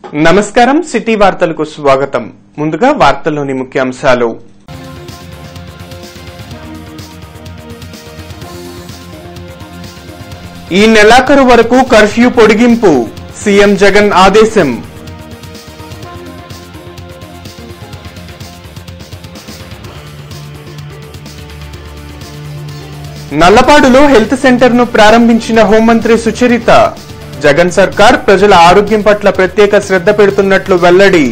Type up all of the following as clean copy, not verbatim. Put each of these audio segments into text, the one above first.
నమస్కారం సిటీ వార్తలకు స్వాగతం. ముందుగా వార్తల్లోని ముఖ్యాంశాలు. ఈ నెలాఖరు వరకు కర్ఫ్యూ పొడిగింపు, సీఎం జగన్ ఆదేశం. నల్లపాడులో హెల్త్ సెంటర్ ను ప్రారంభించిన హోంమంత్రి సుచరిత. జగన్ సర్కార్ ప్రజల ఆరోగ్యం పట్ల ప్రత్యేక శ్రద్ధ పెడుతున్నట్లు వెల్లడి.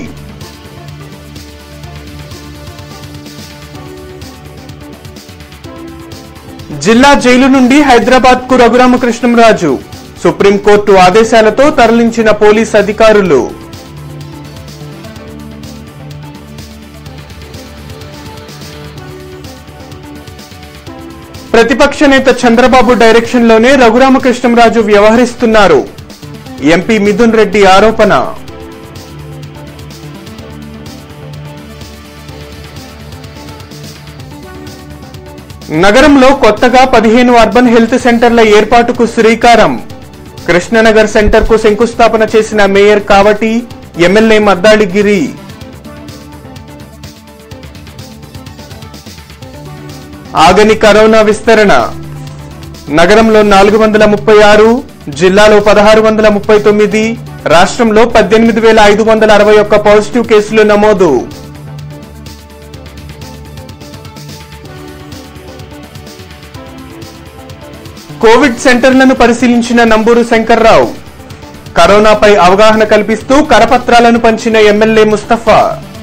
జిల్లా జైలు నుండి హైదరాబాద్ కు రఘురామకృష్ణంరాజు. సుప్రీంకోర్టు ఆదేశాలతో తరలించిన పోలీస్ అధికారులు. ప్రతిపక్ష నేత చంద్రబాబు డైరెక్షన్ లోనే రఘురామకృష్ణంరాజు వ్యవహరిస్తున్నారు. ఎంపీ మిథున్ రెడ్డి ఆరోపణ. నగరంలో కొత్తగా 15 అర్బన్ హెల్త్ సెంటర్ల ఏర్పాటుకు శ్రీకారం. కృష్ణనగర్ సెంటర్ కు శంకుస్థాపన చేసిన మేయర్ కావటి, ఎమ్మెల్యే మద్దాళిగిరి. ఆగని కరోనా విస్తరణ. నగరంలో 436, జిల్లాలో 1639, రాష్ట్రంలో 18,561 పాజిటివ్ కేసులు నమోదు. కోవిడ్ సెంటర్లను పరిశీలించిన నంబూరు శంకర్రావు. కరోనాపై అవగాహన కల్పిస్తూ కరపత్రాలను పంచిన ఎమ్మెల్యే ముస్తఫా.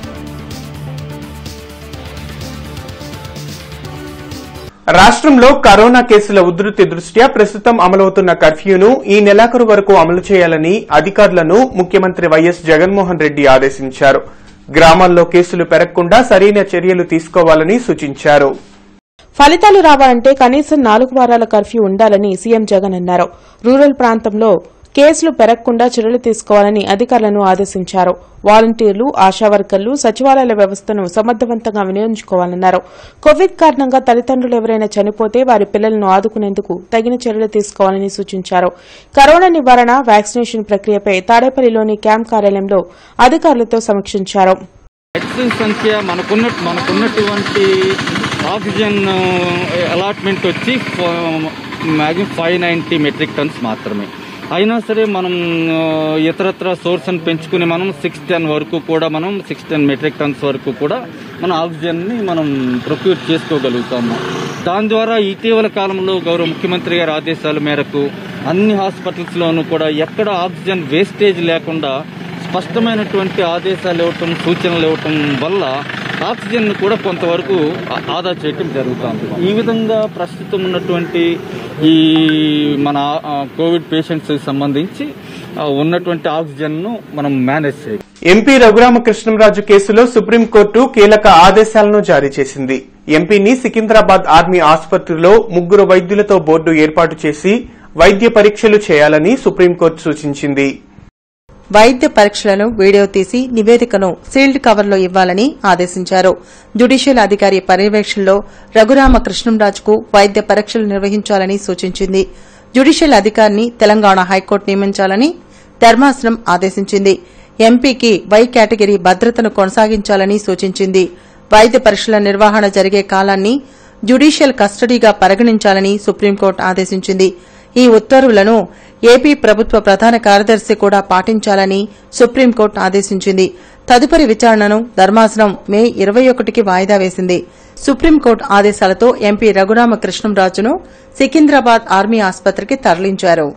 రాష్ట్రంలో కరోనా కేసుల ఉధృతి దృష్ట్యా ప్రస్తుతం అమలవుతున్న కర్ఫ్యూను ఈ నెలాఖరు వరకు అమలు చేయాలని అధికారులను ముఖ్యమంత్రి వైఎస్ జగన్మోహన్ రెడ్డి ఆదేశించారు. గ్రామాల్లో కేసులు పెరగకుండా సరైన చర్యలు తీసుకోవాలని సూచించారు. ఫలితాలు రావాలంటే కనీసం 4 వారాల కర్ఫ్యూ ఉండాలని సీఎం జగన్ అన్నారు. రూరల్ ప్రాంతంలో కేసులు పెరగకుండా చర్యలు తీసుకోవాలని అధికారులను ఆదేశించారు. వాలంటీర్లు, ఆశా వర్కర్లు సచివాలయాల వ్యవస్థను సమర్థవంతంగా వినియోగించుకోవాలన్నారు. కోవిడ్ కారణంగా తల్లిదండ్రులు ఎవరైనా చనిపోతే వారి పిల్లలను ఆదుకునేందుకు తగిన చర్యలు తీసుకోవాలని సూచించారు. కరోనా నివారణ, వ్యాక్సినేషన్ ప్రక్రియపై తాడేపల్లిలోని క్యాంప్ కార్యాలయంలో అధికారులతో సమీక్షించారు. సంఖ్య మనకున్నటువంటి ఆక్సిజన్ అలాట్మెంట్ వచ్చి 590 మెట్రిక్ టన్స్ మాత్రమే. అయినా సరే మనం ఇతరత్ర సోర్స్ని పెంచుకుని మనం 610 వరకు కూడా 610 మెట్రిక్ టన్స్ వరకు కూడా మన ఆక్సిజన్ని మనం ప్రొక్యూర్ చేసుకోగలుగుతాము. దాని ద్వారా ఇటీవల కాలంలో గౌరవ ముఖ్యమంత్రి గారి ఆదేశాల మేరకు అన్ని హాస్పిటల్స్లోనూ కూడా ఎక్కడ ఆక్సిజన్ వేస్టేజ్ లేకుండా స్పష్టమైనటువంటి ఆదేశాలు ఇవ్వటం, సూచనలు ఇవ్వటం వల్ల ఆక్సిజన్ కూడా కొంతవరకు ఆదా చేయటం జరుగుతుంది. ఈ విధంగా ప్రస్తుతం ఉన్నటువంటి ఈ మన కోవిడ్ పేషెంట్స్ సంబంధించి ఉన్నటువంటి ఆక్సిజన్ ను మనం మేనేజ్ చేయాలి. ఎంపీ రఘురామకృష్ణంరాజు కేసులో సుప్రీంకోర్టు కీలక ఆదేశాలను జారీ చేసింది. ఎంపీని సికింద్రాబాద్ ఆర్మీ ఆసుపత్రిలో 3 వైద్యులతో బోర్డు ఏర్పాటు చేసి వైద్య పరీక్షలు చేయాలని సుప్రీంకోర్టు సూచించింది. వైద్య పరీక్షలను వీడియో తీసి నివేదికను సీల్డ్ కవర్లో ఇవ్వాలని ఆదేశించారు. జ్యుడిషియల్ అధికారి పర్యవేక్షణలో రఘురామకృష్ణంరాజుకు వైద్య పరీక్షలు నిర్వహించాలని సూచించింది. జ్యుడిషియల్ అధికారిని తెలంగాణ హైకోర్టు నియమించాలని ధర్మాసనం ఆదేశించింది. ఎంపీకి వై కేటగిరీ భద్రతను కొనసాగించాలని సూచించింది. వైద్య పరీక్షల నిర్వహణ జరిగే కాలాన్ని జ్యుడిషియల్ కస్టడీగా పరిగణించాలని సుప్రీంకోర్టు ఆదేశించింది. ఈ ఉత్తర్వులను ఏపీ ప్రభుత్వ ప్రధాన కార్యదర్శి కూడా పాటించాలని సుప్రీంకోర్టు ఆదేశించింది. తదుపరి విచారణను ధర్మాసనం మే 21కి వాయిదా వేసింది. సుప్రీంకోర్టు ఆదేశాలతో ఎంపీ రఘురామకృష్ణంరాజును సికింద్రాబాద్ ఆర్మీ ఆసుపత్రికి తరలించారు.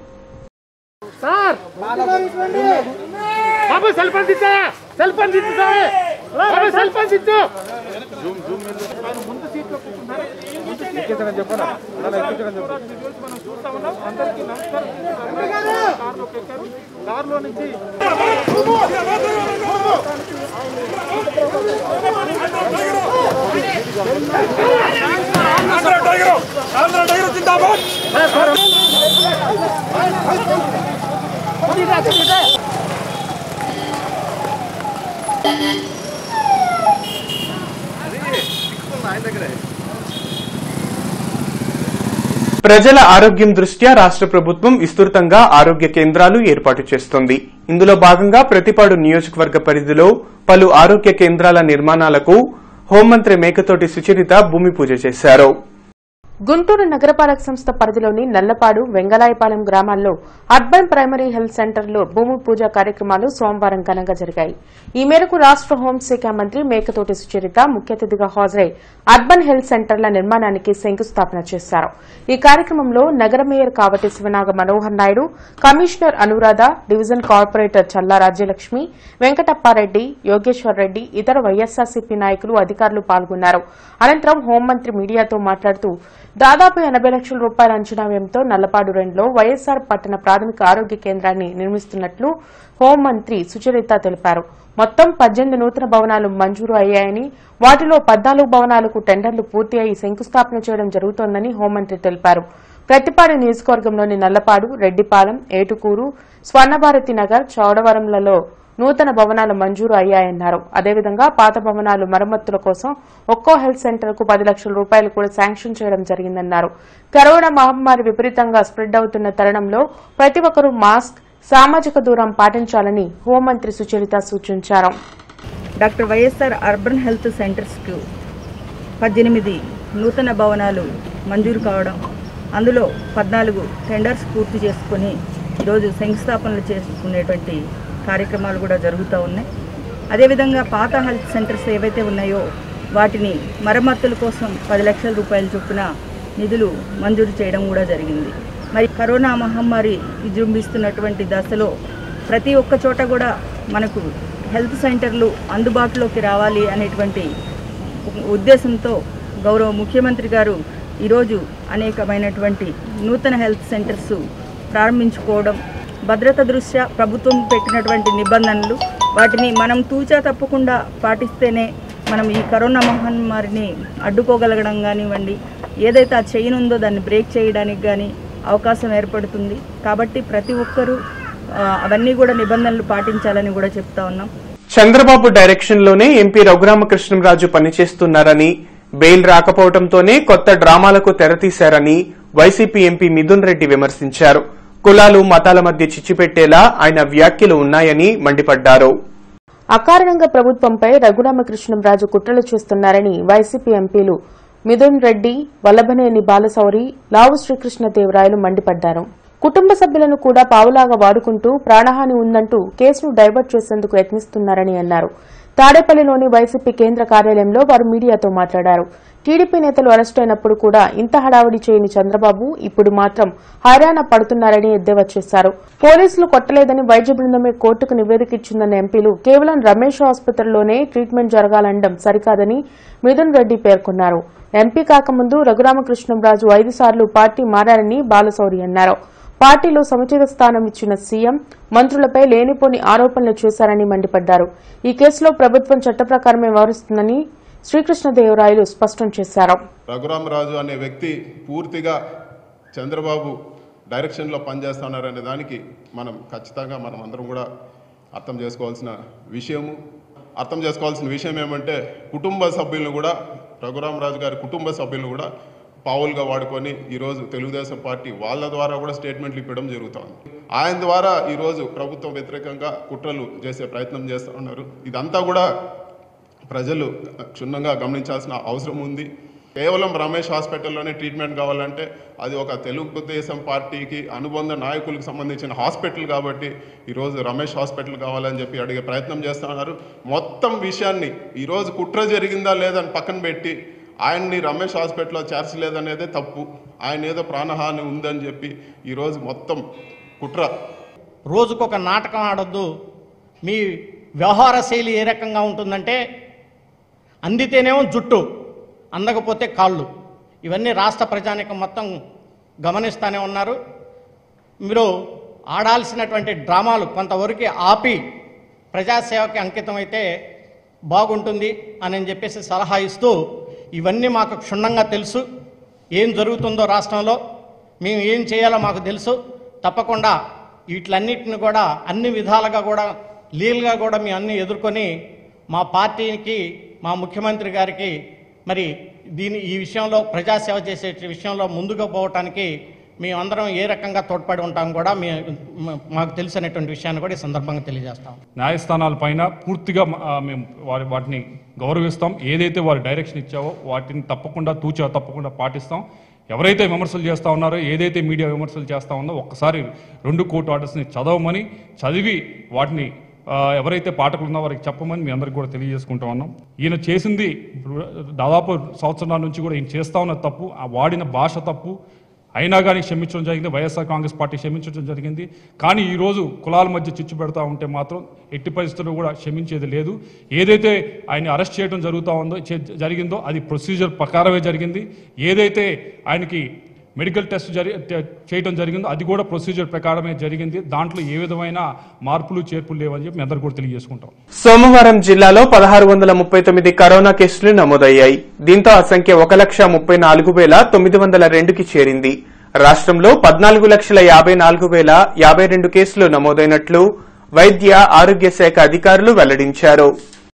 ప్రజల ఆరోగ్యం దృష్ట్యా రాష్ట్ర ప్రభుత్వం విస్తృతంగా ఆరోగ్య కేంద్రాలు ఏర్పాటు చేస్తోంది. ఇందులో భాగంగా ప్రతిపాడు నియోజకవర్గ పరిధిలో పలు ఆరోగ్య కేంద్రాల నిర్మాణాలకు హోంమంత్రి మేకతోటి సుచరిత భూమి పూజ చేశారు. గుంటూరు నగరపాలక సంస్థ పరిధిలోని నల్లపాడు, వెంగళాయపాలెం గ్రామాల్లో అర్బన్ ప్రైమరీ హెల్త్ సెంటర్లో భూమి పూజ కార్యక్రమాలు సోమవారం ఘనంగా జరిగాయి. ఈ మేరకు రాష్ట హోంశాఖ మంత్రి మేకతోటి సుచరిత ముఖ్య అతిథిగా హాజరై అర్బన్ హెల్త్ సెంటర్ల నిర్మాణానికి శంకుస్థాపన చేశారు. ఈ కార్యక్రమంలో నగర mayor Kavati Shivanaga Manohar Naidu, commissioner Anuradha, division corporator Challa Rajyalakshmi, Venkatappareddy, Yogeshwar Reddy, ఇతర వైఎస్సార్సీపీ నాయకులు, అధికారులు పాల్గొన్నారు. అనంతరం హోంమంత్రి మీడియాతో మాట్లాడుతూ దాదాపు 80 లక్షల రూపాయల అంచనా వ్యయంతో నల్లపాడు 2లో వైఎస్సార్ పట్టణ ప్రాథమిక ఆరోగ్య కేంద్రాన్ని నిర్మిస్తున్నట్లు హోంమంత్రి సుచరిత తెలిపారు. మొత్తం 18 నూతన భవనాలు మంజూరు అయ్యాయని, వాటిలో 14 భవనాలకు టెండర్లు పూర్తి అయి శంకుస్థాపన చేయడం జరుగుతోందని హోంమంత్రి తెలిపారు. ప్రతిపాడు నియోజకవర్గంలోని నల్లపాడు, రెడ్డిపాలెం, ఏటుకూరు, స్వర్ణభారతి నగర్, చౌడవరంలలో నూతన భవనాలు మంజూరు అయ్యాయన్నారు. అదేవిధంగా పాత భవనాలు మరమ్మతుల కోసం ఒక్కో హెల్త్ సెంటర్ కు 10 లక్షల రూపాయలు కూడా శాంక్షన్ చేయడం జరిగిందన్నారు. కరోనా మహమ్మారి విపరీతంగా స్ప్రెడ్ అవుతున్న తరుణంలో ప్రతి ఒక్కరూ మాస్క్, సామాజిక దూరం పాటించాలని హోంమంత్రి సుచరిత సూచించారు. డాక్టర్ వైఎస్ఆర్ అర్బన్ హెల్త్ సెంటర్స్కు 18 నూతన భవనాలు మంజూరు కావడం, అందులో 14 టెండర్స్ పూర్తి చేసుకుని ఈరోజు శంకుస్థాపనలు చేసుకునేటువంటి కార్యక్రమాలు కూడా జరుగుతూ ఉన్నాయి. అదేవిధంగా పాత హెల్త్ సెంటర్స్ ఏవైతే ఉన్నాయో వాటిని మరమ్మతుల కోసం 10 లక్షల రూపాయల చొప్పున నిధులు మంజూరు చేయడం కూడా జరిగింది. మరి కరోనా మహమ్మారి విజృంభిస్తున్నటువంటి దశలో ప్రతి ఒక్క చోట కూడా మనకు హెల్త్ సెంటర్లు అందుబాటులోకి రావాలి అనేటువంటి ఉద్దేశంతో గౌరవ ముఖ్యమంత్రి గారు ఈరోజు అనేకమైనటువంటి నూతన హెల్త్ సెంటర్స్ ప్రారంభించుకోవడం, భద్రత దృష్ట్యా ప్రభుత్వం పెట్టినటువంటి నిబంధనలు వాటిని మనం తూచా తప్పకుండా పాటిస్తేనే మనం ఈ కరోనా మహమ్మారిని అడ్డుకోగలగడం కానివ్వండి, ఏదైతే ఆ చైన్ ఉందో దాన్ని బ్రేక్ చేయడానికి కానీ అవకాశం ఏర్పడుతుంది. కాబట్టి ప్రతి ఒక్కరూ అవన్నీ కూడా నిబంధనలు పాటించాలని కూడా చెప్తా ఉన్నాం. చంద్రబాబు డైరెక్షన్ లోనే ఎంపీ రఘురామకృష్ణంరాజు పనిచేస్తున్నారని, బెయిల్ రాకపోవడంతోనే కొత్త డ్రామాలకు తెరతీశారని వైసీపీ ఎంపీ మిథున్ రెడ్డి విమర్శించారు. కులాలు, మతాల మధ్య చిచ్చుపెట్టేలా ఆయన వ్యాఖ్యలు ఉన్నాయని మండిపడ్డారు. అకారణంగా ప్రభుత్వంపై రఘురామకృష్ణంరాజు కుట్రలు చేస్తున్నారని వైసీపీ ఎంపీలు మిథున్ రెడ్డి, వల్లభనేని బాలశౌరి, లావు శ్రీకృష్ణదేవరాయలు మండిపడ్డారు. కుటుంబ సభ్యులను కూడా పావులాగా వాడుకుంటూ ప్రాణహాని ఉందంటూ కేసును డైవర్ట్ చేసేందుకు యత్నిస్తున్నారని అన్నారు. తాడేపల్లిలోని వైసీపీ కేంద్ర కార్యాలయంలో వారు మీడియాతో మాట్లాడారు. టీడీపీ నేతలు అరెస్టైనప్పుడు కూడా ఇంత హడావుడి చేయని చంద్రబాబు ఇప్పుడు మాత్రం హైరాణ పడుతున్నారని ఎద్దేవా చేశారు. పోలీసులు కొట్టలేదని వైద్య బృందమే కోర్టుకు నివేదిక ఇచ్చిందన్న ఎంపీలు కేవలం రమేష్ ఆసుపత్రిలోనే ట్రీట్మెంట్ జరగాలనడం సరికాదని మిథున్ రెడ్డి పేర్కొన్నారు. ఎంపీ కాకముందు రఘురామకృష్ణంరాజు 5 సార్లు పార్టీ మారారని బాలశౌరి అన్నారు. పార్టీలో సముచిత స్థానం ఇచ్చిన సీఎం మంత్రులపై లేనిపోని ఆరోపణలు చేశారని మండిపడ్డారు. ఈ కేసులో ప్రభుత్వం చట్ట ప్రకారమే వ్యవహరిస్తుందని శ్రీకృష్ణదేవరాయలు స్పష్టం చేశారు. రఘురామరాజు అనే వ్యక్తి పూర్తిగా చంద్రబాబు డైరెక్షన్లో పనిచేస్తున్నారనే దానికి మనం ఖచ్చితంగా మనం అందరం కూడా అర్థం చేసుకోవాల్సిన విషయం ఏమంటే కుటుంబ సభ్యులను కూడా రఘురామరాజు గారి కుటుంబ సభ్యులను కూడా పావులుగా వాడుకొని ఈరోజు తెలుగుదేశం పార్టీ వాళ్ళ ద్వారా కూడా స్టేట్మెంట్లు ఇవ్వడం జరుగుతుంది. ఆయన ద్వారా ఈరోజు ప్రభుత్వం వ్యతిరేకంగా కుట్రలు చేసే ప్రయత్నం చేస్తూ ఉన్నారు. ఇదంతా కూడా ప్రజలు క్షుణ్ణంగా గమనించాల్సిన అవసరం ఉంది. కేవలం రమేష్ హాస్పిటల్లోనే ట్రీట్మెంట్ కావాలంటే అది ఒక తెలుగుదేశం పార్టీకి అనుబంధ నాయకులకు సంబంధించిన హాస్పిటల్ కాబట్టి ఈరోజు రమేష్ హాస్పిటల్ కావాలని చెప్పి అడిగే ప్రయత్నం చేస్తూ ఉన్నారు. మొత్తం విషయాన్ని ఈరోజు కుట్ర జరిగిందా లేదని పక్కన పెట్టి ఆయన్ని రమేష్ హాస్పిటల్లో చేర్చలేదనేదే తప్పు. ఆయన ఏదో ప్రాణహాని ఉందని చెప్పి ఈరోజు మొత్తం కుట్ర. రోజుకొక నాటకం ఆడొద్దు. మీ వ్యవహార శైలి ఏ రకంగా ఉంటుందంటే అందితేనేమో జుట్టు, అందకపోతే కాళ్ళు. ఇవన్నీ రాష్ట్ర ప్రజానికం మొత్తం గమనిస్తూనే ఉన్నారు. మీరు ఆడాల్సినటువంటి డ్రామాలు కొంతవరకు ఆపి ప్రజాసేవకి అంకితమైతే బాగుంటుంది అని చెప్పేసి సలహా ఇస్తూ, ఇవన్నీ మాకు క్షుణ్ణంగా తెలుసు, ఏం జరుగుతుందో రాష్ట్రంలో మేము ఏం చేయాలో మాకు తెలుసు. తప్పకుండా వీటిలన్నిటిని కూడా అన్ని విధాలుగా కూడా లీగల్గా కూడా మేము అన్నీ ఎదుర్కొని మా పార్టీకి, మా ముఖ్యమంత్రి గారికి మరి ఈ విషయంలో ప్రజాసేవ చేసే విషయంలో ముందుకు పోవటానికి మేమందరం ఏ రకంగా తోడ్పడి ఉంటాం కూడా మాకు తెలిసినటువంటి విషయాన్ని కూడా ఈ సందర్భంగా తెలియజేస్తాం. న్యాయస్థానాల పైన పూర్తిగా మేము వాటిని గౌరవిస్తాం. ఏదైతే వారు డైరెక్షన్ ఇచ్చావో వాటిని తప్పకుండా పాటిస్తాం. ఎవరైతే విమర్శలు చేస్తూ ఉన్నారో, ఏదైతే మీడియా విమర్శలు చేస్తూ ఉందో ఒక్కసారి 2 కోర్టు ఆర్డర్స్ని చదివి వాటిని ఎవరైతే పాఠకులు ఉన్నారో వారికి చెప్పమని మీ అందరికి కూడా తెలియజేసుకుంటా ఉన్నాం. ఈయన చేసింది దాదాపు సంవత్సరాల నుంచి కూడా ఈయన చేస్తూ ఉన్న తప్పు, ఆ వాడిన భాష తప్పు అయినా కానీ క్షమించడం జరిగింది. వైఎస్ఆర్ కాంగ్రెస్ పార్టీ క్షమించడం జరిగింది. కానీ ఈరోజు కులాల మధ్య చిచ్చు పెడతా ఉంటే మాత్రం ఎట్టి పరిస్థితుల్లో కూడా క్షమించేది లేదు. ఏదైతే ఆయన అరెస్ట్ చేయడం జరిగిందో అది ప్రొసీజర్ ప్రకారమే జరిగింది. ఏదైతే ఆయనకి మెడికల్ టెస్ట్ చేయడం జరిగిందో అది కూడా ప్రొసీజర్ ప్రకారమే జరిగింది. దాంట్లో ఏ విధమైన మార్పులు చేర్పులు లేవని చెప్పి మీ అందరూ కూడా తెలియజేసుకుంటాం. సోమవారం జిల్లాలో 1639 కరోనా కేసులు నమోదయ్యాయి. దీంతో ఆ సంఖ్య 1,34,902కి చేరింది. రాష్ట్రంలో 14,54,052 కేసులు నమోదైనట్లు వైద్య ఆరోగ్య శాఖ అధికారులు వెల్లడించారు.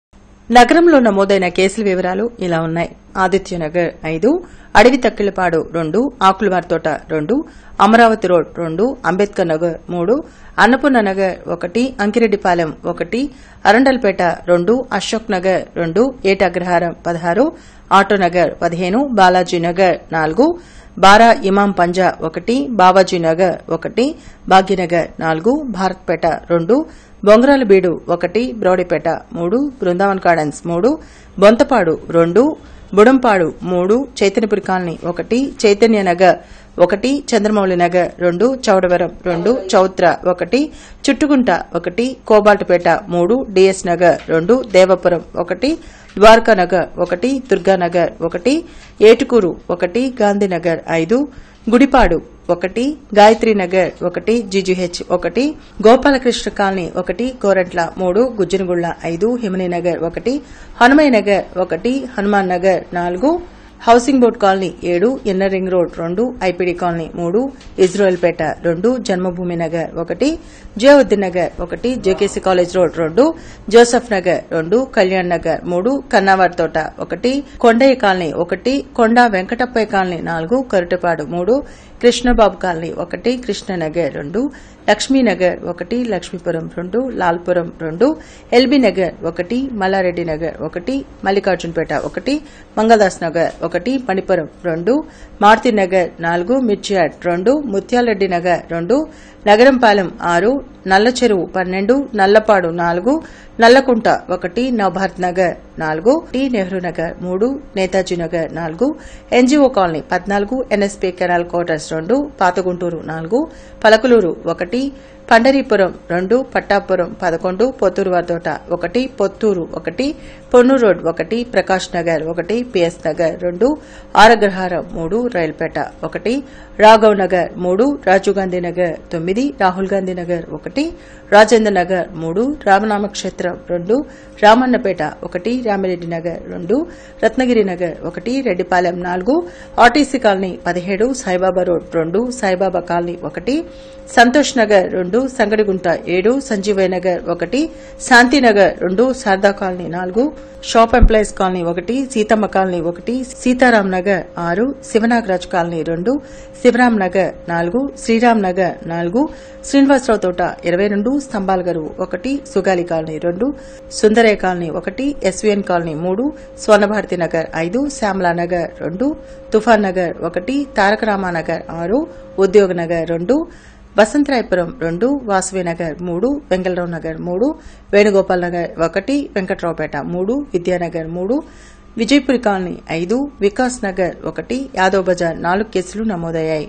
నగరంలో నమోదైన కేసుల వివరాలు ఇలా ఉన్నాయి. Adityanagar 5, Adavi Takkilapadu 2, Akulavarithota 2, Amaravati road 2, Ambedkar Nagar 3, Annapurna Nagar 1, Ankireddypalem 1, Arundelpet 2, Ashok Nagar 2, Etagraharam 16, Autonagar 15, Balajinagar 4, Bara Imam Panja 1, Babajinagar 1, Bhagyanagar 4, Bharatpet 2, Bongaralabeedu 1, Brodipet 3, Brindavan gardens 3, Bontapadu 2, Budampadu 3, Chaitanyapuri colony 1, Chaitanyanagar 1, Chandramouli Nagar 2, Chowdavaram 2, Chowtra 1, Chuttugunta 1, Kobaltpet 3, DS Nagar 2, Devapuram 1, Dwarakanagar 1, Durganagar 1, Etukuru 1, Gandhinagar 5, Gudipadu 1, Gayatrinagar 1, GGH 1, Gopalakrishna colony 1, Korantla 3, Gujjanagundla 5, Himaninagar 1, Hanumaiah Nagar 1, Hanuman Nagar 4, housing board colony 7, inner ring road 2, IPD colony 3, Israelpet 2, Janmabhoomi Nagar 1, Jayavuddin Nagar 1, JKC college road 2, Joseph Nagar 2, Kalyan Nagar 3, Kannavari Thota 1, Kondaiah colony 1, Konda Venkatappaiah colony 4, కరుటపాడు 3, Krishnababu colony 1, Krishnanagar 2, Lakshminagar 1, Lakshmipuram 2, Lalpuram 2, LB Nagar 1, Mallareddy Nagar 1, Mallikarjunapeta 1, Mangaladas Nagar 1, Manipuram 2, Maruti Nagar 4, Mirchiyard 2, Mutyalareddy Nagar 2, Nagarampalem 6, Nallacheruvu 12, Nallapadu 4, Nallakunta 1, Navabharat Nagar 4, Nehru Nagar 3, Netaji Nagar 4, NGO colony 14, NSP canal quarters 2, Pathaguntur 4, Palakaluru 1, Pandaripuram 2, Pattapuram 11, Potturu Varithota 1, Potturu 1, Ponnur road 1, Prakash Nagar 1, PS Nagar 2, Aragraharam 3, Railpet 1, Raghav Nagar 3, Rajiv Gandhi Nagar 9, Rahul Gandhi Nagar 1, Rajendra Nagar 3, Ramanamakshetram 2, Ramannapeta 1, Ramireddy Nagar 2, Ratnagiri Nagar 1, Reddypalem 4, RTC colony 17, Saibaba road 2, Saibaba colony 1, Santosh Nagar 2, Sangadigunta 7, Sanjeevaiah Nagar 1, Shantinagar 2, Sharada colony 4, shop employees colony 1, Seethamma colony 1, Sitaram Nagar 6, Shivanagaraj colony 2, Shivaram Nagar 4, Sriram Nagar 4, Srinivasarao Thota 22, Stambhala Garuvu 1, Sugali colony 2, Sundaraiah colony 1, SVN colony 3, Swarnabharathi Nagar 5, Shyamala Nagar 2, Toofan Nagar 1, Tarakarama Nagar 6, Udyoga Nagar 2, Vasantharayapuram 2, Vasavi Nagar 3, Vengalarao Nagar 3, Venugopal Nagar 1, Venkatraopeta 3, Vidyanagar 3, Vijayapuri colony 5, Vikas Nagar 1, Yadav Bazar 4 కేసులు నమోదయ్యాయి.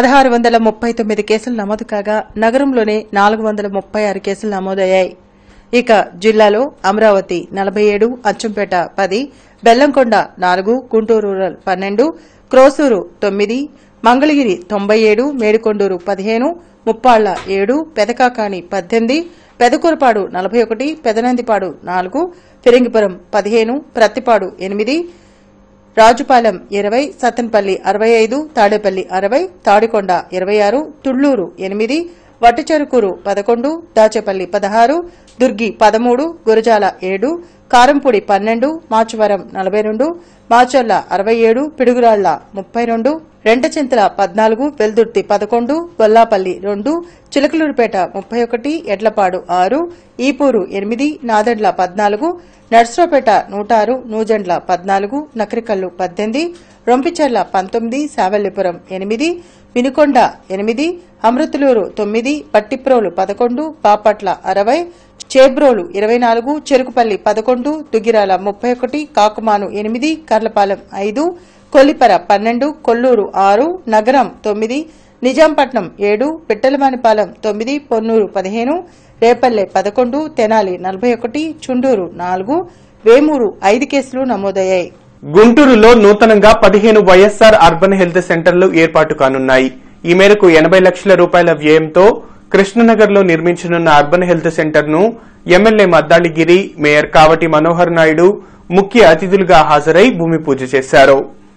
1639 కేసులు నమోదు కాగా నగరంలోనే 436 కేసులు నమోదయ్యాయి. ఇక జిల్లాలో Amaravati 47, Achampet 10, Bellamkonda 4, Guntur rural 12, Krosuru 9, Mangalagiri 97, Medikonduru 15, Muppalla 7, Pedakakani 18, Pedakurapadu 41, Pedanandipadu 4, Phirangipuram 15, Prathipadu 8, Rajupalem 20, Sattenapalli 65, Tadepalli 60, Tadikonda 26, Thullur 8, Vatticherukuru 11, Dachepalli 16, Durgi 13, Gurazala 7, Karempudi 12, Machavaram 42, Macherla 67, Piduguralla 32, Rentachintala 14, Veldurthi 11, Gollapalli 2, Chilakaluripet 31, Edlapadu 6, Ipuru 8, Nadendla 14, Narasaraopet 106, Nuzendla 14, Nakarikallu 18, Rompicherla 19, Savallipuram 8, Vinukonda 8, Amruthalur 9, Pattiprolu 11, Bapatla 60, Chebrolu 24, Cherukupalli 11, Duggirala 31, Kakumanu 8, Karlapalem 5, Kollipara 12, Kolluru 6, Nagaram 9, Nizampatnam 7, పిట్టలమానిపాలెం 9, Ponnuru 15, Repalle 11, Tenali 41, Chunduru 4, Vemuru 5 కేసులు నమోదయ్యాయి. గుంటూరులో నూతనంగా 15 వైఎస్సార్ అర్బన్ హెల్త్ సెంటర్లు ఏర్పాటు కానున్నాయి. ఈ మేరకు 80 లక్షల రూపాయల వ్యయంతో కృష్ణనగర్లో నిర్మించనున్న అర్బన్ హెల్త్ సెంటర్ను ఎమ్మెల్యే మద్దాళిగిరి, మేయర్ కావటి మనోహర్ నాయుడు ముఖ్య అతిథులుగా హాజరై భూమి పూజ చేశారు.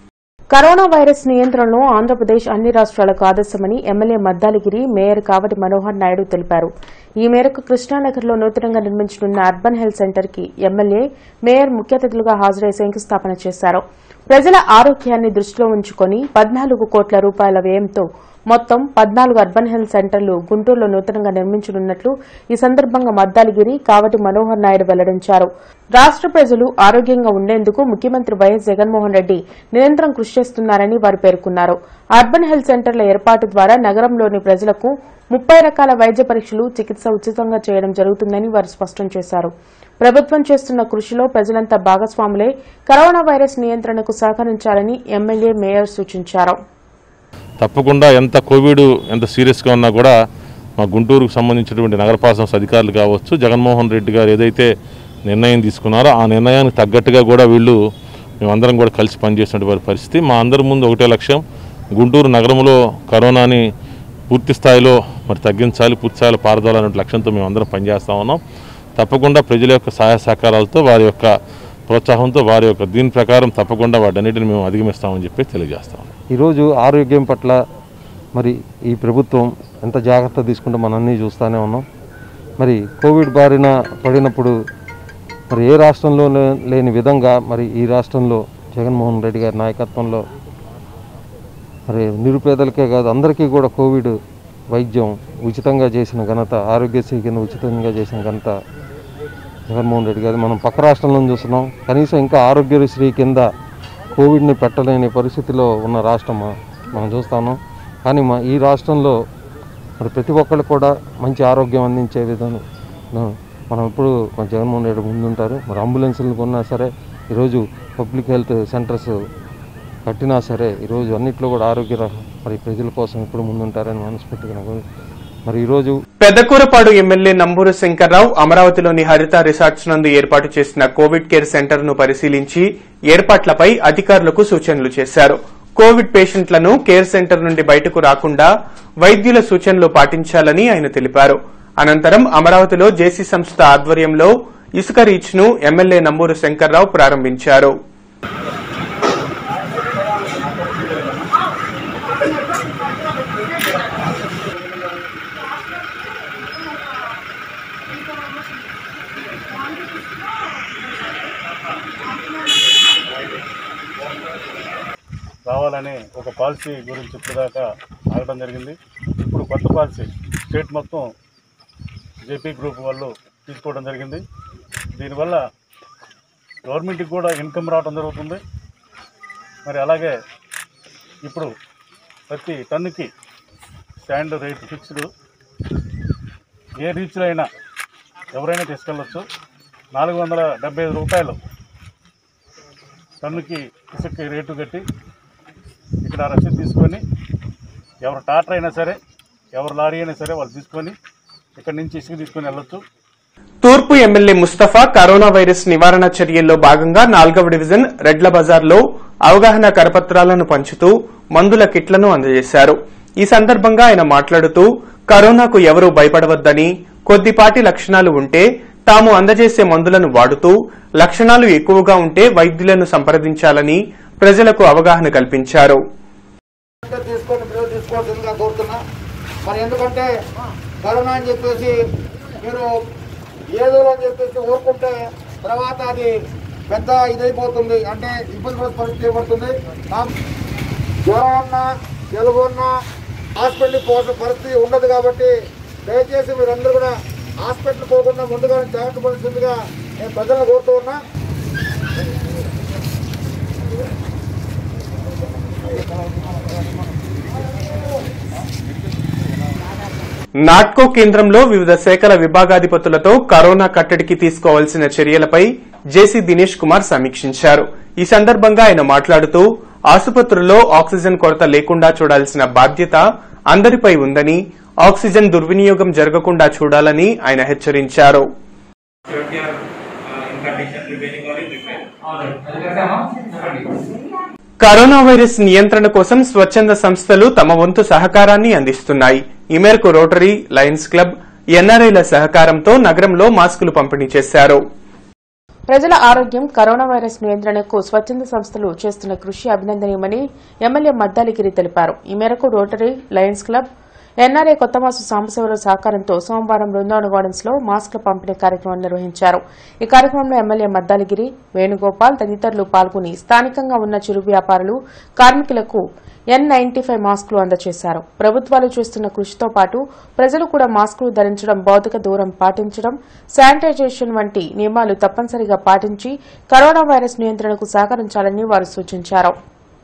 కరోనా వైరస్ నియంత్రణలో ఆంధ్రప్రదేశ్ అన్ని రాష్ట్రాలకు ఆదర్శమని ఎమ్మెల్యే మద్దాళిగిరి, మేయర్ కావటి మనోహర్ నాయుడు తెలిపారు. ఈ మేరకు కృష్ణానగర్లో నూతనంగా నిర్మించనున్న అర్బన్ హెల్త్ సెంటర్ కి ఎమ్మెల్యే, మేయర్ ముఖ్య అతిథులుగా హాజరై శంకుస్థాపన చేశారు. ప్రజల ఆరోగ్యాన్ని దృష్టిలో ఉంచుకుని 14 కోట్ల రూపాయల వ్యయంతో మొత్తం 14 అర్బన్ హెల్త్ సెంటర్లు గుంటూరులో నూతనంగా నిర్మించనున్నట్లు ఈ సందర్భంగా మద్దాళిగిరి, కావటి మనోహర్ నాయుడు వెల్లడించారు. రాష్ట ప్రజలు ఆరోగ్యంగా ఉండేందుకు ముఖ్యమంత్రి వైఎస్ జగన్మోహన్ రెడ్డి నిరంతరం కృషి చేస్తున్నారని వారు పేర్కొన్నారు. అర్బన్ హెల్త్ సెంటర్ల ఏర్పాటు ద్వారా నగరంలోని ప్రజలకు 30 రకాల వైద్య పరీక్షలు, చికిత్స ఉచితంగా చేయడం జరుగుతుందని వారు స్పష్టం చేశారు. ప్రభుత్వం చేస్తున్న కృషిలో ప్రజలంతా భాగస్వాములై కరోనా వైరస్ నియంత్రణకు సహకరించాలని ఎమ్మెల్యే, మేయర్ సూచించారు. తప్పకుండా ఎంత కోవిడ్ ఎంత సీరియస్గా ఉన్నా కూడా మా గుంటూరుకు సంబంధించినటువంటి నగరపాలక సంస్థ అధికారులు కావచ్చు, జగన్మోహన్ రెడ్డి గారు ఏదైతే నిర్ణయం తీసుకున్నారో ఆ నిర్ణయానికి తగ్గట్టుగా కూడా మేమందరం కూడా కలిసి పనిచేసినటువంటి పరిస్థితి. మా అందరి ముందు ఒకటే లక్ష్యం, గుంటూరు నగరంలో కరోనాని పూర్తి స్థాయిలో తగ్గించాలి, పూర్తి స్థాయిలో పారదోలాలనే లక్ష్యంతో మేమందరం పనిచేస్తూ ఉన్నాం. తప్పకుండా ప్రజల యొక్క సహాయ సహకారాలతో, వారి యొక్క ప్రోత్సాహంతో, వారి యొక్క దీని ప్రకారం తప్పకుండా వాటన్నిటిని మేము అధిగమిస్తామని చెప్పి తెలియజేస్తాం. ఈరోజు ఆరోగ్యం పట్ల ఈ ప్రభుత్వం ఎంత జాగ్రత్త తీసుకుంటే మనం అన్నీ చూస్తూనే ఉన్నాం. కోవిడ్ బారిన పడినప్పుడు ఏ రాష్ట్రంలో లేని విధంగా ఈ రాష్ట్రంలో జగన్మోహన్ రెడ్డి గారి నాయకత్వంలో నిరుపేదలకే కాదు అందరికీ కూడా కోవిడ్ వైద్యం ఉచితంగా చేసిన ఘనత, ఆరోగ్యశ్రీ కింద ఉచితంగా చేసిన ఘనత జగన్మోహన్ రెడ్డి గారు. మనం పక్క రాష్ట్రంలో చూస్తున్నాం, కనీసం ఇంకా ఆరోగ్యశ్రీ కింద కోవిడ్ని పెట్టలేని పరిస్థితిలో ఉన్న రాష్ట్రం మనం చూస్తాము. కానీ ఈ రాష్ట్రంలో ప్రతి ఒక్కళ్ళు కూడా మంచి ఆరోగ్యం అందించే విధంగా మనం ఇప్పుడు జగన్మోహన్ రెడ్డి ముందుంటారు. అంబులెన్సులు కొన్నా సరే, ఈరోజు పబ్లిక్ హెల్త్ సెంటర్స్ కట్టినా సరే, ఈరోజు అన్నింటిలో కూడా ఆరోగ్య ప్రజల కోసం ఇప్పుడు ముందుంటారని మనస్ఫూర్తిగా ఈరోజు పెద్దకూరపాడు ఎమ్మెల్యే నంబూరు శంకర్రావు అమరావతిలోని హరిత రిసార్ట్స్ నందు ఏర్పాటు చేసిన కోవిడ్ కేర్ సెంటర్ ను పరిశీలించి ఏర్పాట్లపై అధికారులకు సూచనలు చేశారు. కోవిడ్ పేషెంట్లను కేర్ సెంటర్ నుండి బయటకు రాకుండా వైద్యుల సూచనలు పాటించాలని ఆయన తెలిపారు. అనంతరం అమరావతిలో జేసీ సంస్థ ఆధ్వర్యంలో ఇసుక రీచ్ ను ఎమ్మెల్యే నంబూరు శంకర్రావు ప్రారంభించారు. రావాలనే ఒక పాలసీ గురించి ఇప్పటిదాకా ఆగడం జరిగింది. ఇప్పుడు కొత్త పాలసీ స్టేట్ మొత్తం జేపీ గ్రూప్ వాళ్ళు తీసుకోవడం జరిగింది. దీనివల్ల గవర్నమెంట్కి కూడా ఇన్కమ్ రావడం జరుగుతుంది. అలాగే ఇప్పుడు ప్రతి టన్నుకి స్టాండ్ రేట్ ఫిక్స్డ్, ఏ రీచ్లో అయినా ఎవరైనా తీసుకెళ్ళచ్చు. 475 రూపాయలు టన్నుకి ఇసుక రేటు కట్టి ఇక్కడ రసీదు తీసుకొని ఎవరు టాటర్ అయినా సరే, ఎవరు లారీ అయినా సరే వాళ్ళు తీసుకొని ఇక్కడ నుంచి ఇసుక తీసుకొని వెళ్ళొచ్చు. తూర్పు ఎమ్మెల్యే ముస్తఫా కరోనా వైరస్ నివారణ చర్యల్లో భాగంగా 4వ డివిజన్ రెడ్ల బజార్లో అవగాహన కరపత్రాలను పంచుతూ మందుల కిట్లను అందజేశారు. ఈ సందర్భంగా ఆయన మాట్లాడుతూ కరోనాకు ఎవరూ భయపడవద్దని, కొద్దిపాటి లక్షణాలు ఉంటే తాము అందజేసే మందులను వాడుతూ లక్షణాలు ఎక్కువగా ఉంటే వైద్యులను సంప్రదించాలని ప్రజలకు అవగాహన కల్పించారు. ఎందుకంటే కరోనా అని చెప్పేసి మీరు ఏదో అని చెప్పేసి ఊరుకుంటే తర్వాత అది పెద్ద ఇదైపోతుంది, అంటే ఇబ్బంది పడే పరిస్థితి ఏర్పడుతుంది. జ్వరం ఉన్నా తెలుగు ఉన్నా హాస్పిటల్కి పోవాల్సిన పరిస్థితి ఉండదు. కాబట్టి దయచేసి మీరందరూ కూడా హాస్పిటల్ పోకుండా ముందుగా జాగ్రత్త పడుతుందిగా నేను ప్రజలను కోరుతూ ఉన్నా. నాట్కో కేంద్రంలో వివిధ శాఖల విభాగాధిపతులతో కరోనా కట్టడికి తీసుకోవాల్సిన చర్యలపై జేసీ దినేష్ కుమార్ సమీక్షించారు. ఈ సందర్భంగా ఆయన మాట్లాడుతూ ఆసుపత్రుల్లో ఆక్సిజన్ కొరత లేకుండా చూడాల్సిన బాధ్యత అందరిపై ఉందని, ఆక్సిజన్ దుర్వినియోగం జరగకుండా చూడాలని ఆయన హెచ్చరించారు. కరోనా వైరస్ నియంత్రణ కోసం స్వచ్ఛంద సంస్థలు తమ వంతు సహకారాన్ని అందిస్తున్నాయి. ఈ మేరకు రోటరీ, లయన్స్ క్లబ్, ఎన్ఆర్ఐల సహకారంతో నగరంలో మాస్కులు పంపిణీ చేశారు. ప్రజల ఆరోగ్యం, కరోనా వైరస్ నియంత్రణకు స్వచ్ఛంద సంస్థలు చేస్తున్న కృషి అభినందనీయమని ఎమ్మెల్యే మద్దాలిగిరి తెలిపారు. ఈ మేరకు Rotary, Lions club, NRI Kothamasu Sambasivarao సహకారంతో సోమవారం బృందావన గార్డెన్స్ లో మాస్కుల పంపిణీ కార్యక్రమం నిర్వహించారు. ఈ కార్యక్రమంలో ఎమ్మెల్యే మద్దాలిగిరి, వేణుగోపాల్ తదితరులు పాల్గొని స్థానికంగా ఉన్న చిరు వ్యాపారులు, కార్మికులకు N95 మాస్కులు అందజేశారు. ప్రభుత్వాలు చేస్తున్న కృషితో పాటు ప్రజలు కూడా మాస్కులు ధరించడం, భౌతిక దూరం పాటించడం, శానిటైజేషన్ వంటి నియమాలు తప్పనిసరిగా పాటించి కరోనా వైరస్ నియంత్రణకు సహకరించాలని వారు సూచించారు.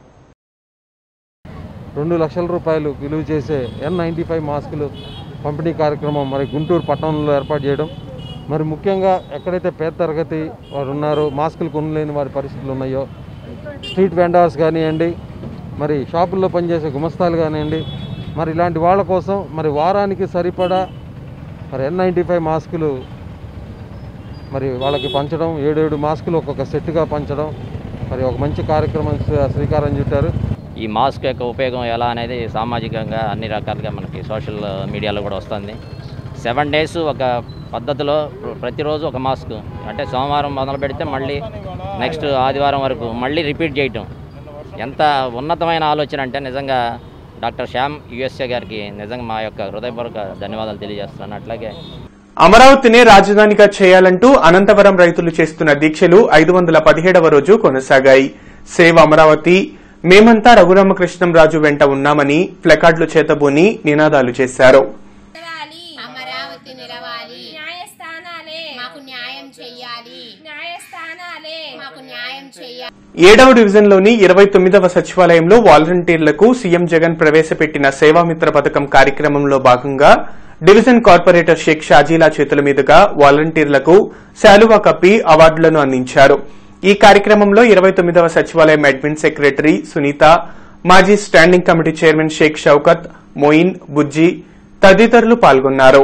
2 లక్షల రూపాయలు విలువ చేసే N95 మాస్కులు పంపిణీ కార్యక్రమం మరి గుంటూరు పట్టణంలో ఏర్పాటు చేయడం, మరి ముఖ్యంగా ఎక్కడైతే పేద తరగతి వారు ఉన్నారో, మాస్కులు కొనలేని వారి పరిస్థితులు ఉన్నాయో, స్ట్రీట్ వెండర్స్ కానివ్వండి, మరి షాపుల్లో పనిచేసే గుమస్తాలు కానివ్వండి, మరి ఇలాంటి వాళ్ళ కోసం మరి వారానికి సరిపడా మరి N95 మాస్కులు మరి వాళ్ళకి పంచడం, 7 మాస్కులు ఒక్కొక్క సెట్గా పంచడం, మరి ఒక మంచి కార్యక్రమం శ్రీకారం చుట్టారు. ఈ మాస్క్ యొక్క ఉపయోగం ఎలా అనేది సామాజికంగా అన్ని రకాలుగా మనకి సోషల్ మీడియాలో కూడా వస్తుంది. 7 డేస్ ఒక పద్ధతిలో ప్రతిరోజు ఒక మాస్క్, అంటే సోమవారం మొదలు పెడితే మళ్ళీ నెక్స్ట్ ఆదివారం వరకు మళ్ళీ రిపీట్ చేయటం ఎంత ఉన్నతమైన ఆలోచన అంటే నిజంగా డాక్టర్ శ్యామ్ యుఎస్ఏ గారికి నిజంగా మా యొక్క హృదయపూర్వక ధన్యవాదాలు తెలియజేస్తున్నాను. అట్లాగే అమరావతినే రాజధానిగా చేయాలంటూ అనంతవరం రైతులు చేస్తున్న దీక్షలు 517వ రోజు కొనసాగాయి. సేవ అమరావతి, మేమంతా రఘురామకృష్ణంరాజు వెంట ఉన్నామని ప్లకార్డులు చేతబూని నినాదాలు చేశారు. అమరావతి నిలవాలి, న్యాయస్థానాలే మాకు న్యాయం చేయాలి, న్యాయస్థానాలే మాకు న్యాయం చేయాలి. 7వ డివిజన్లోని 29వ సచివాలయంలో వాలంటీర్లకు సీఎం జగన్ ప్రవేశపెట్టిన సేవామిత్ర పథకం కార్యక్రమంలో భాగంగా డివిజన్ కార్పొరేటర్ షేక్ షాజీలా చేతుల మీదుగా వాలంటీర్లకు శాలువా కప్పి అవార్డులను అందించారు. ఈ కార్యక్రమంలో 29వ సచివాలయం అడ్మిన్ సెక్రటరీ సునీత, మాజీ standing committee chairman Sheikh Shoukat, Moin, Bujji తదితరులు పాల్గొన్నారు.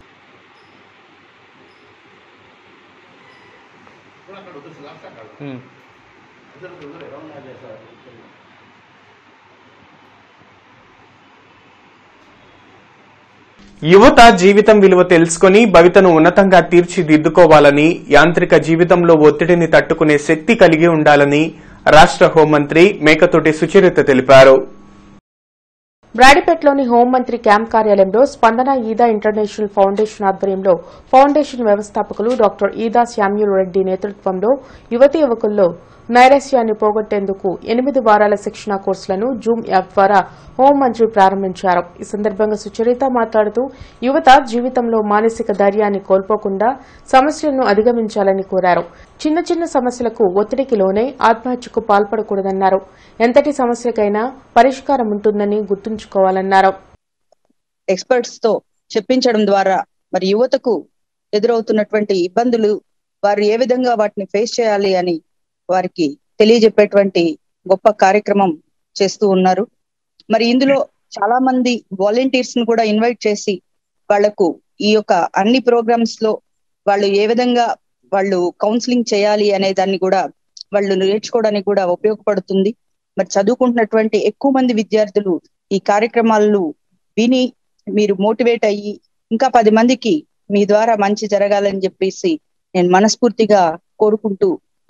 యువత జీవితం విలువ తెలుసుకుని భవితను ఉన్నతంగా తీర్చిదిద్దుకోవాలని, యాంత్రిక జీవితంలో ఒత్తిడిని తట్టుకునే శక్తి కలిగి ఉండాలని రాష్ట హోంమంత్రి మేకతోటి సుచరిత తెలిపారు. బ్రాడీపేటలోని హోంమంత్రి క్యాంప్ కార్యాలయంలో స్పందన ఈదా ఇంటర్నేషనల్ ఫౌండేషన్ ఆధ్వర్యంలో ఫౌండేషన్ వ్యవస్థాపకులు డాక్టర్ ఈదా శామ్యూల్ రెడ్డి నేతృత్వంలో యువతీ యువకుల్లో నైరాశ్యాన్ని పోగొట్టేందుకు 8 వారాల శిక్షణా కోర్సులను జూమ్ యాప్ ద్వారా హోంమంత్రి ప్రారంభించారు. ఈ సందర్భంగా సుచరిత మాట్లాడుతూ యువత జీవితంలో మానసిక ధైర్యాన్ని కోల్పోకుండా సమస్యలను అధిగమించాలని కోరారు. చిన్న చిన్న సమస్యలకు ఒత్తిడికి లోనై ఆత్మహత్యకు పాల్పడకూడదన్నారు. ఎంతటి సమస్యకైనా పరిష్కారం ఉంటుందని గుర్తుంచుకోవాలన్నారు. ఎక్స్పర్ట్స్ తో చెప్పించడం ద్వారా మరి యువతకు ఎదురవుతున్నటువంటి ఇబ్బందులు, వారు ఏ విధంగా వాటిని ఫేస్ చేయాలి అని వారికి తెలియజెప్పేటువంటి గొప్ప కార్యక్రమం చేస్తూ ఉన్నారు. మరి ఇందులో చాలా మంది వాలంటీర్స్ ను కూడా ఇన్వైట్ చేసి వాళ్లకు ఈ యొక్క అన్ని ప్రోగ్రామ్స్ లో వాళ్ళు ఏ విధంగా వాళ్ళు కౌన్సిలింగ్ చేయాలి అనే దాన్ని కూడా వాళ్ళు నేర్చుకోవడానికి కూడా ఉపయోగపడుతుంది. మరి చదువుకుంటున్నటువంటి ఎక్కువ మంది విద్యార్థులు ఈ కార్యక్రమాలను విని మీరు మోటివేట్ అయ్యి ఇంకా 10 మందికి మీ ద్వారా మంచి జరగాలని చెప్పేసి నేను మనస్ఫూర్తిగా కోరుకుంటూ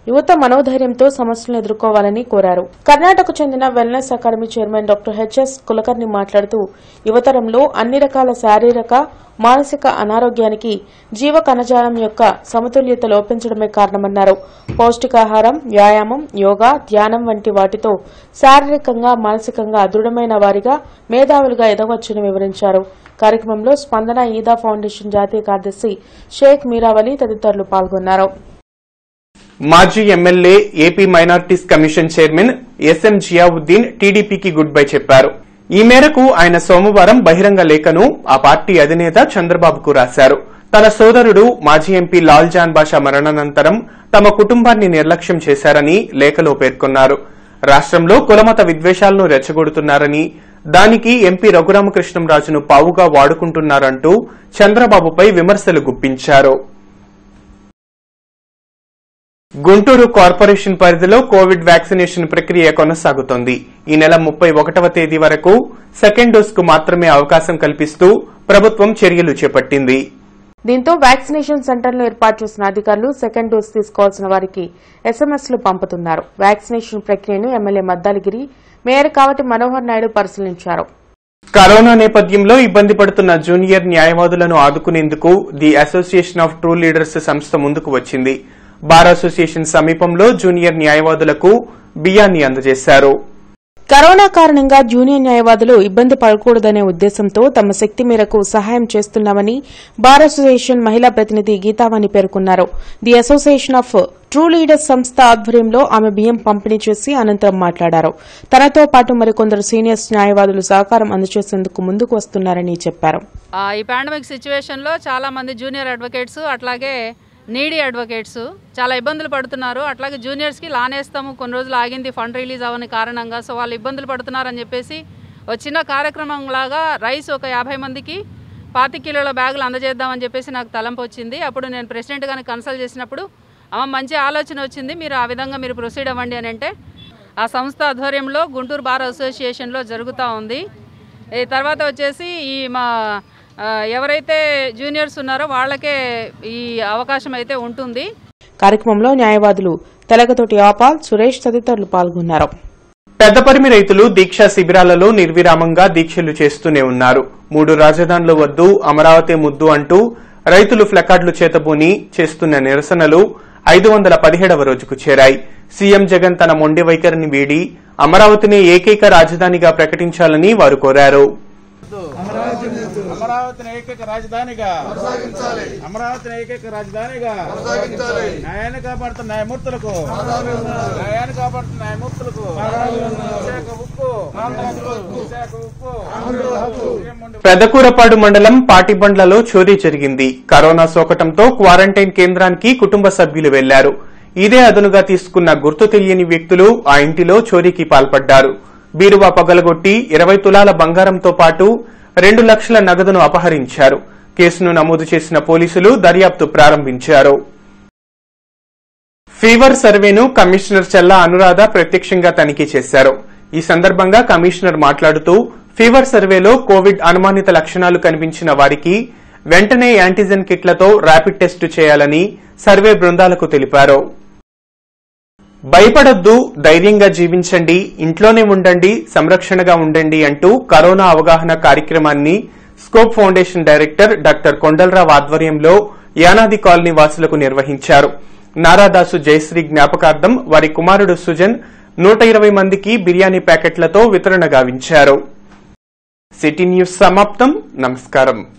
యువత మనోధైర్యంతో సమస్యలను ఎదుర్కోవాలని కోరారు. కర్ణాటకకు చెందిన wellness academy chairman doctor HS Kulkarni మాట్లాడుతూ యువతరంలో అన్ని రకాల శారీరక మానసిక అనారోగ్యానికి జీవ కణజాలం యొక్క సమతుల్యత లోపించడమే కారణమన్నారు. పౌష్టికాహారం, వ్యాయామం, యోగా, ధ్యానం వంటి వాటితో శారీరకంగా మానసికంగా దృఢమైన వారిగా మేధావులుగా ఎదగవచ్చని వివరించారు. కార్యక్రమంలో స్పందన ఈదా ఫౌండేషన్ జాతీయ కార్యదర్శి షేక్ మీరావలి తదితరులు పాల్గొన్నారు. మాజీ MLA AP minorities commission chairman SM Ziauddin టీడీపీకి గుడ్ బై చెప్పారు. ఈ మేరకు ఆయన సోమవారం బహిరంగ లేఖను ఆ పార్టీ అధినేత చంద్రబాబుకు రాశారు. తన సోదరుడు మాజీ ఎంపీ లాల్ జాన్ బాషా మరణానంతరం తమ కుటుంబాన్ని నిర్లక్ష్యం చేశారని లేఖలో పేర్కొన్నారు. రాష్ట్రంలో కులమత విద్వేషాలను రెచ్చగొడుతున్నారని, దానికి ఎంపీ రఘురామకృష్ణంరాజును పావుగా వాడుకుంటున్నారంటూ చంద్రబాబుపై విమర్శలు గుప్పించారు. గుంటూరు కార్పొరేషన్ పరిధిలో కోవిడ్ వ్యాక్సినేషన్ ప్రక్రియ కొనసాగుతోంది. ఈ నెల 31వ తేదీ వరకు సెకండ్ డోస్ కు మాత్రమే అవకాశం కల్పిస్తూ ప్రభుత్వం చర్యలు చేపట్టింది. దీంతో వ్యాక్సినేషన్ సెంటర్లను ఏర్పాటు చేసిన అధికారులు సెకండ్ డోస్ తీసుకోవాల్సిన వారికి ఎస్ఎంఎస్లు పంపుతున్నారు. వ్యాక్సినేషన్ ప్రక్రియను ఎమ్మెల్యే మద్దాలగిరి, మేయర్ కావటి మనోహర్ నాయుడు పరిశీలించారు. కరోనా నేపథ్యంలో ఇబ్బంది పడుతున్న జూనియర్ న్యాయవాదులను ఆదుకునేందుకు the association of true leaders సంస్థ ముందుకు వచ్చింది. బార్ అసోసియేషన్ సమీపంలో జూనియర్ న్యాయవాదులకు బియ్యాన్ని అందజేశారు. కరోనా కారణంగా జూనియర్ న్యాయవాదులు ఇబ్బంది పడకూడదనే ఉద్దేశంతో తమ శక్తి మేరకు సహాయం చేస్తున్నామని బార్ అసోసియేషన్ మహిళా ప్రతినిధి గీతావాణి పేర్కొన్నారు. The association of true leaders సంస్థ ఆధ్వర్యంలో ఆమె బియ్యం పంపిణీ చేసి అనంతరం మాట్లాడారు. తనతో పాటు మరికొందరు సీనియర్స్ న్యాయవాదులు సహకారం అందజేసేందుకు ముందుకు వస్తున్నారని చెప్పారు. ఈ పాండమిక్ సిచ్యువేషన్ లో చాలా మంది జూనియర్ అడ్వకేట్స్ అట్లాగే నీడీ అడ్వకేట్స్ చాలా ఇబ్బందులు పడుతున్నారు. అట్లాగే జూనియర్స్కి లానేస్తాము, కొన్ని రోజులు ఆగింది ఫండ్ రిలీజ్ అవ్వని కారణంగా, సో వాళ్ళు ఇబ్బందులు పడుతున్నారని చెప్పేసి చిన్న కార్యక్రమం లాగా రైస్ ఒక 50 మందికి 25 కిలోల బ్యాగులు అందజేద్దామని చెప్పేసి నాకు తలంపు వచ్చింది. అప్పుడు నేను ప్రెసిడెంట్ గారిని కన్సల్ట్ చేసినప్పుడు మంచి ఆలోచన వచ్చింది, మీరు ఆ విధంగా మీరు ప్రొసీడ్ అవ్వండి అని అంటే ఆ సంస్థ ఆధ్వర్యంలో గుంటూరు బార్ అసోసియేషన్లో జరుగుతూ ఉంది. ఈ తర్వాత వచ్చేసి ఈ మా ఎవరైతే జూనియర్స్ ఉన్నారో వాళ్ళకే ఈ అవకాశం అయితే ఉంటుంది. కార్యక్రమంలో న్యాయవాదులు తెలగతోటి ఆపాల్, సురేష్ తదితరులు పాల్గొన్నారు. పెద్దపరిమి రైతులు దీక్షా శిబిరాలలో నిర్విరామంగా దీక్షలు చేస్తూనే ఉన్నారు. 3 రాజధానులు వద్దు, అమరావతి ముద్దు అంటూ రైతులు ప్లకార్డులు చేతబూని చేస్తున్న నిరసనలు 517వ రోజుకు చేరాయి. సీఎం జగన్ తన మొండి వైఖరిని వీడి అమరావతిని ఏకైక రాజధానిగా ప్రకటించాలని వారు కోరారు. అమరావతిని ఏకైక రాజధానిగా అమరావతిని ఏకైక రాజధానిగా న్యాయాన్ని కాపాడుతున్న న్యాయమూర్తులకు పెదకూరపాడు మండలం పాటిబండ్లలో చోరీ జరిగింది. కరోనా సోకటంతో క్వారంటైన్ కేంద్రానికి కుటుంబ సభ్యులు వెళ్లారు. ఇదే అదునుగా తీసుకున్న గుర్తు తెలియని వ్యక్తులు ఆ ఇంటిలో చోరీకి పాల్పడ్డారు. బీరువా పగలగొట్టి 20 తులాల బంగారంతో పాటు 2 లక్షల నగదును అపహరించారు. కేసును నమోదు చేసిన పోలీసులు దర్యాప్తు ప్రారంభించారు. ఫీవర్ సర్వేను కమిషనర్ చల్లా అనురాధ ప్రత్యక్షంగా తనిఖీ చేశారు. ఈ సందర్భంగా కమిషనర్ మాట్లాడుతూ ఫీవర్ సర్వేలో కోవిడ్ అనుమానిత లక్షణాలు కనిపించిన వారికి వెంటనే యాంటీజెన్ కిట్లతో ర్యాపిడ్ టెస్టు చేయాలని సర్వే బృందాలకు తెలిపారు. భయపడొద్దు, ధైర్యంగా జీవించండి, ఇంట్లోనే ఉండండి, సంరక్షణగా ఉండండి అంటూ కరోనా అవగాహన కార్యక్రమాన్ని scope foundation director doctor Kondalarao ఆధ్వర్యంలో యానాది కాలనీ వాసులకు నిర్వహించారు. నారాదాసు జయశ్రీ జ్ఞాపకార్థం వారి కుమారుడు సుజన్ 120 మందికి బిర్యానీ ప్యాకెట్లతో వితరణ గావించారు. సిటీ న్యూస్ సమాప్తం. నమస్కారం.